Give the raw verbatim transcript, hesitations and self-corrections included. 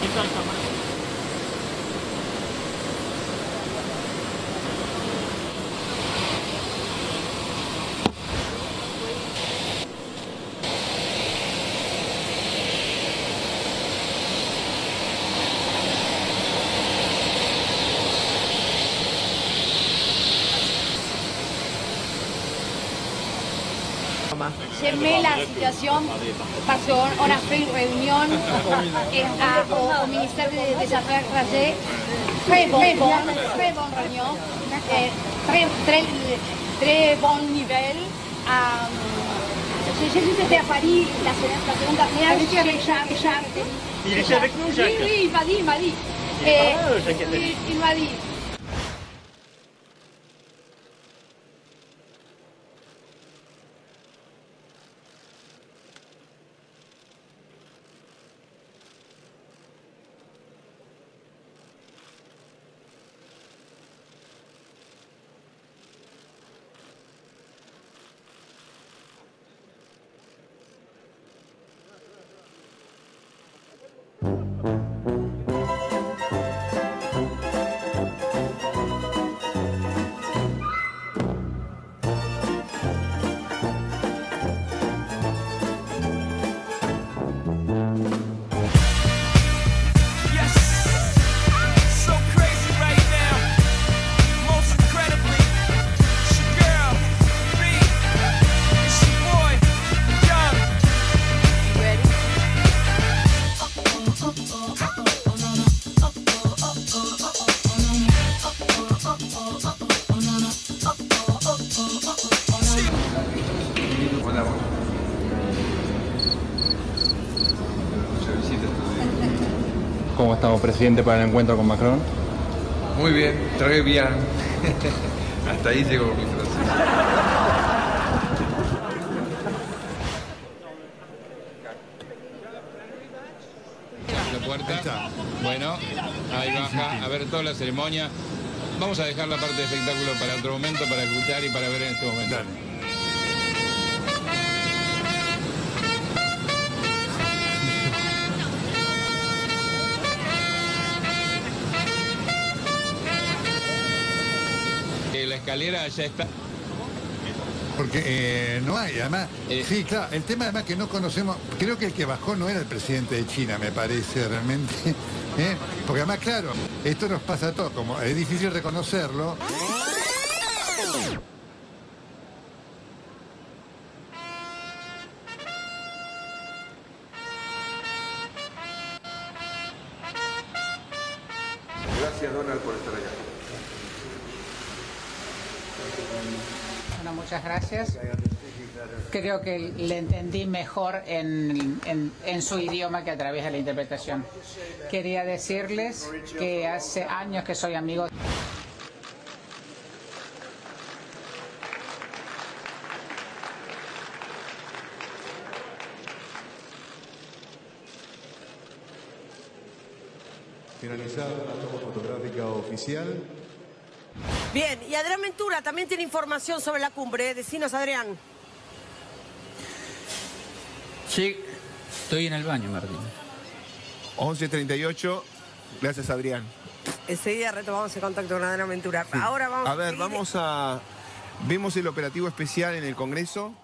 J'aimais la situation parce qu'on a fait une réunion et à, au, au ministère des, des Affaires étrangères. Très bon, très bon, très bonne réunion, et très, très, très bon niveau. J'ai juste été à Paris la semaine, la semaine dernière. Il était avec Jacques, Jacques. Il était avec nous, Jacques. Oui, oui, il m'a dit, il m'a dit. Il est pas là, Jacques Attali. Il, il m'a dit. ¿Cómo estamos, presidente, para el encuentro con Macron? Muy bien, très bien. Hasta ahí llegó mi francés. La puerta. Bueno, ahí baja. A ver toda la ceremonia. Vamos a dejar la parte de espectáculo para otro momento, para escuchar y para ver en este momento. Dale. La escalera ya está. Porque eh, no hay, además, Eh. sí, claro, el tema además que no conocemos, creo que el que bajó no era el presidente de China, me parece realmente, ¿eh? Porque además, claro, esto nos pasa a todos, como es difícil reconocerlo. Gracias, Donald, por estar allá. Bueno, muchas gracias. Creo que le entendí mejor en, en, en su idioma que a través de la interpretación. Quería decirles que hace años que soy amigo. Finalizada la toma fotográfica oficial. Bien, y Adrián Ventura también tiene información sobre la cumbre. Decinos, Adrián. Sí, estoy en el baño, Martín. once treinta y ocho, gracias, Adrián. Enseguida retomamos el contacto con Adrián Ventura. Ahora vamos A ver, seguir. vamos a... Vemos el operativo especial en el Congreso.